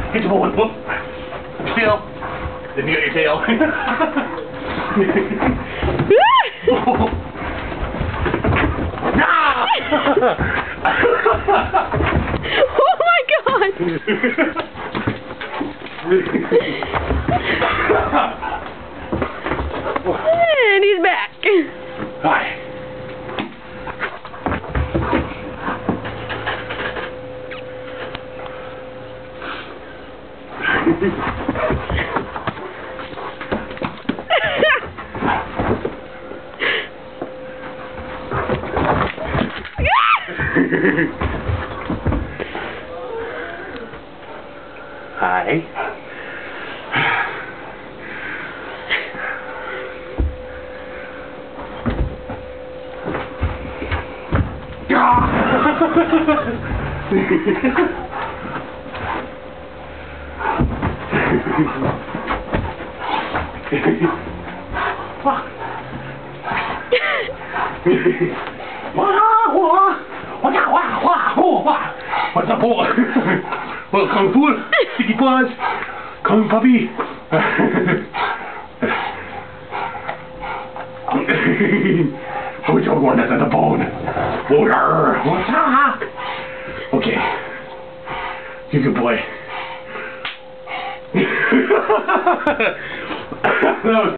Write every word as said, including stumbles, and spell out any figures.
Get your bone. Whoop. Tail. Then you got your tail. Oh my god! And he's back. Hi. Hi. What's up, boy? Well, Kung Fu, sticky paws, Kung Puppy. Who's the one that's at the bone? What's up? Okay. You good boy. That was